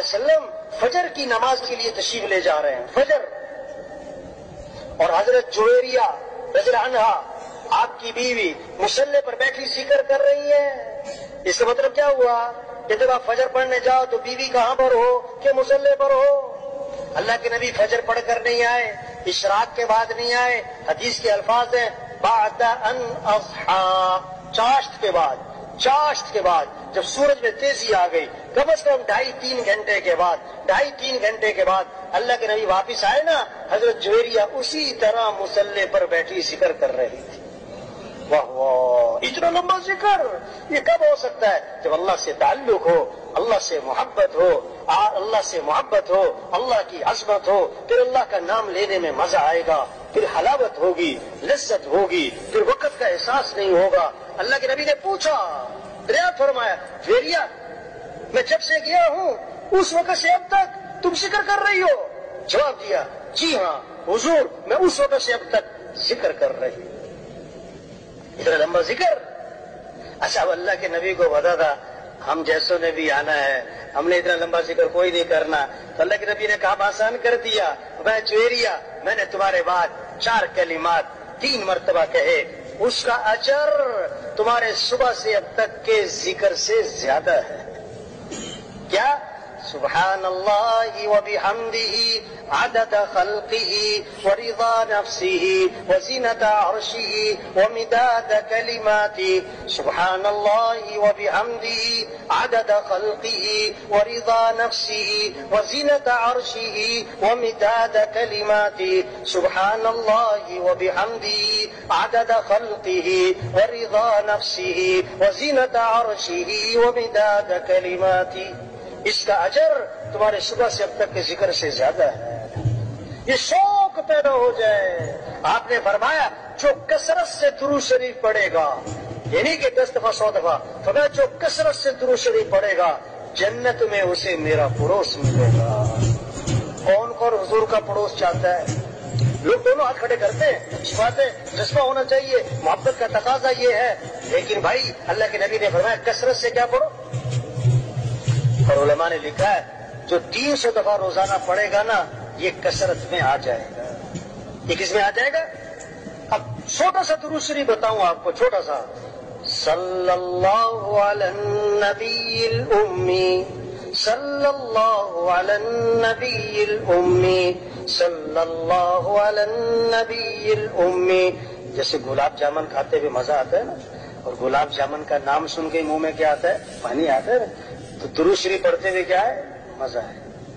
وسلم فجر کی نماز کے لیے تشریف لے جا رہے ہیں، فجر، اور حضرت جویریہ رضی اللہ عنہا آپ کی بیوی مصلی پر بیٹھی ذکر کر رہی ہیں۔ اس کا مطلب کیا ہوا کہ جب آپ فجر پڑھنے جاؤ تو بیوی کہاں پر ہو کہ مصلی پر ہو؟ اللہ کے نبی فجر پڑھ کر نہیں آئے، اشراق کے بعد نہیں آئے، حدیث کے الفاظ ہیں بعد ان اضحی، چاشت کے بعد، چاشت کے بعد جب سورج میں تیزی آ گئی، کم از کم 2.5-3 گھنٹے کے بعد، 2.5-3 گھنٹے کے بعد اللہ کے نبی واپس آئے نا، حضرت جویریہ اسی طرح مصلی پر بیٹھی ذکر کر رہی تھی۔ واہ واہ، اتنا لمبا ذکر یہ کب ہو سکتا ہے؟ جب اللہ سے تعلق ہو، اللہ سے محبت ہو، اللہ سے محبت ہو، اللہ کی عظمت ہو، پھر اللہ کا نام لینے میں مزہ آئے گا، پھر حلاوت ہوگی، لذت ہوگی، پھر وقت کا احساس نہیں ہوگا۔ اللہ کے نبی نے پوچھا، دریافت فرمایا، جویریہ میں جب سے گیا ہوں اس وقت سے اب تک تم ذکر کر رہی ہو؟ جواب دیا، جی ہاں حضور، میں اس وقت سے اب تک ذکر کر رہی ہوں۔ اتنا لمبا ذکر؟ اچھا، اب اللہ کے نبی کو پتا تھا ہم جیسوں نے بھی آنا ہے، ہم نے اتنا لمبا ذکر کوئی نہیں کرنا، تو اللہ کے نبی نے کام آسان کر دیا، میں جویریہ میں نے تمہارے بعد 4 کلمات 3 مرتبہ کہے، اس کا اجر تمہارے صبح سے اب تک کے ذکر سے زیادہ ہے۔ کیا؟ سبحان اللہ وبحمدہ عدد خلقہ ورضا نفسہ وزنۃ عرشہ ومداد کلماتہ۔ سبحان اللہ وبحمدہ عدد خلقہ ورضا نفسہ وزنۃ عرشہ ومداد کلماتہ۔ سبحان اللہ وبحمدہ عدد خلقہ ورضا نفسہ وزنۃ عرشہ ومداد کلماتہ۔ اس کا اجر تمہارے صبح سے اب تک کے ذکر سے زیادہ ہے۔ یہ شوق پیدا ہو جائے۔ آپ نے فرمایا جو کثرت سے درود شریف پڑھے گا، یعنی کہ 10 دفعہ 100 دفعہ، فرمایا جو کثرت سے درود شریف پڑھے گا جنت میں اسے میرا پڑوس ملے گا۔ کون کون حضور کا پڑوس چاہتا ہے؟ لوگ دونوں ہاتھ کھڑے کرتے ہیں، اچھی بات ہے، جذبہ ہونا چاہیے، محبت کا تقاضا یہ ہے، لیکن بھائی اللہ کے نبی نے فرمایا کثرت سے کیا پڑھو؟ اور علماء نے لکھا ہے جو 300 دفعہ روزانہ پڑھے گا نا یہ کثرت میں آ جائے گا۔ یہ کس میں آ جائے گا؟ اب چھوٹا سا درود شریف بتاؤں آپ کو، چھوٹا سا، صلی اللہ علی النبی الامی، صلی اللہ علی النبی الامی، صلی اللہ علی النبی الامی۔ جیسے گلاب جامن کھاتے ہوئے مزہ آتا ہے نا، اور گلاب جامن کا نام سن کے منہ میں کیا آتا ہے؟ پانی آتا ہے نا، تو درود شریف پڑھتے ہوئے کیا ہے؟ مزہ ہے،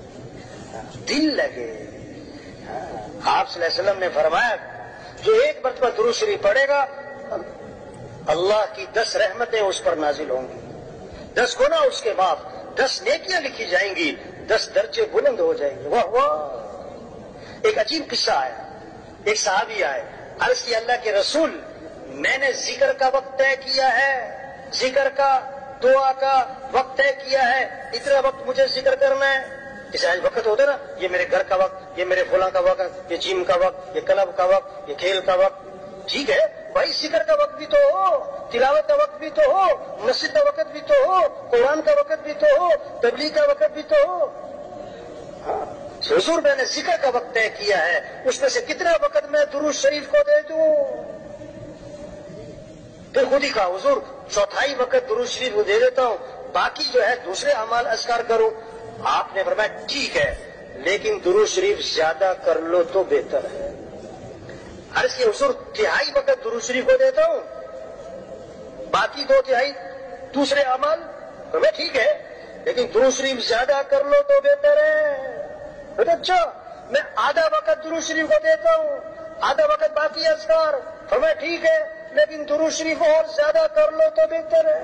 دل لگے۔ آپ صلی اللہ علیہ وسلم نے فرمایا جو 1 مرتبہ درود شریف پڑھے گا اللہ کی 10 رحمتیں اس پر نازل ہوں گی، 10 گناہ اس کے بعد، 10 نیکیاں لکھی جائیں گی، 10 درجے بلند ہو جائیں گے۔ واہ واہ! ایک عجیب قصہ آیا، ایک صحابی آئے، عرض کی اللہ کے رسول میں نے ذکر کا وقت طے کیا ہے، ذکر کا دعا کا وقت طے کیا ہے، اتنا وقت مجھے ذکر کرنا ہے۔ جیسے آج وقت ہوتا ہے نا، یہ میرے گھر کا وقت، یہ میرے فلاں کا وقت، یہ جم کا وقت، یہ کلب کا وقت، یہ کھیل کا وقت۔ ٹھیک ہے بھائی، ذکر کا وقت بھی تو ہو، تلاوت کا وقت بھی تو ہو، مسجد کا وقت بھی تو ہو، قرآن کا وقت بھی تو ہو، تبلیغ کا وقت بھی تو ہو۔ حضور میں نے ذکر کا وقت طے کیا ہے، اس میں سے کتنا وقت میں درود شریف کو دے دوں؟ پھر خود ہی کہا حضور 1/4 وقت درود شریف کو دے دیتا ہوں، باقی جو ہے دوسرے اعمال اذکار کروں۔ آپ نے فرمایا ٹھیک ہے، لیکن درود شریف زیادہ کر لو تو بہتر ہے۔ عرض کی حضور 1/3 وقت درود شریف کو دیتا ہوں، باقی 2/3 دوسرے اعمال۔ فرمایا ٹھیک ہے، لیکن درود شریف زیادہ کر لو تو بہتر ہے۔ اچھا میں آدھا وقت درود شریف کو دیتا ہوں، آدھا وقت باقی اذکار۔ فرمایا ٹھیک ہے، لیکن درود شریف اور زیادہ کر لو تو بہتر ہے۔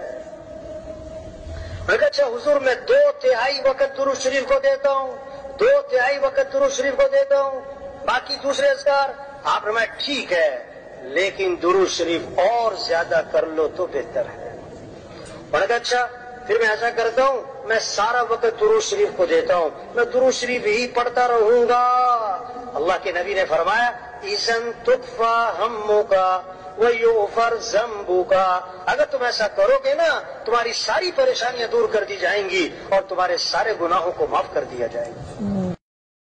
اچھا حضور میں 2/3 وقت درود شریف کو دیتا ہوں، 2/3 وقت درود شریف کو دیتا ہوں، باقی دوسرے اذکار۔ آپ فرمایا ٹھیک ہے، لیکن درود شریف اور زیادہ کر لو تو بہتر ہے۔ اور اچھا پھر میں ایسا کرتا ہوں، میں سارا وقت درود شریف کو دیتا ہوں، میں درود شریف ہی پڑھتا رہوں گا۔ اللہ کے نبی نے فرمایا اذن تکفی ہمک وَيُغْفَرْ ذَنْبُكَ. اگر تم ایسا کرو گے نا تمہاری ساری پریشانیاں دور کر دی جائیں گی اور تمہارے سارے گناہوں کو معاف کر دیا جائے گا.